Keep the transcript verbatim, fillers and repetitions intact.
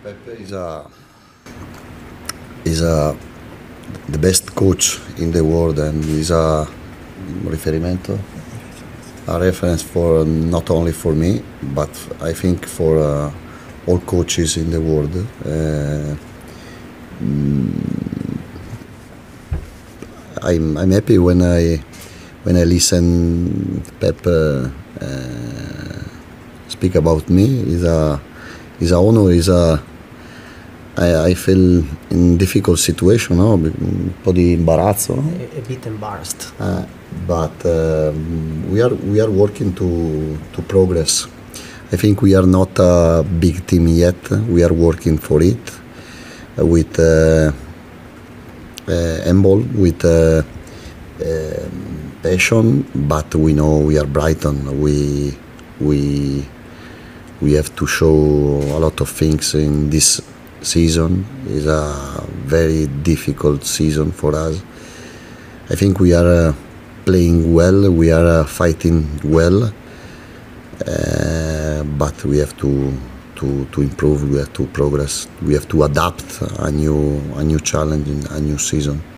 Pepe is a is a the best coach in the world, and is a riferimento, a reference for not only for me, but I think for uh, all coaches in the world. Uh, I'm I'm happy when I when I listen Pep uh, uh, speak about me. Is a is a honor. Is a I, I feel in difficult situation, no? Un po' di imbarazzo, no? A, a bit embarrassed. Uh, but um, we are we are working to to progress. I think we are not a big team yet. We are working for it uh, with uh, uh, handball, with uh, uh, passion. But we know we are Brighton. We we we have to show a lot of things in this season. Is a very difficult season for us. I think we are uh, playing well. We are uh, fighting well. Uh, but we have to to to improve. We have to progress. We have to adapt a new a new challenge in a new season.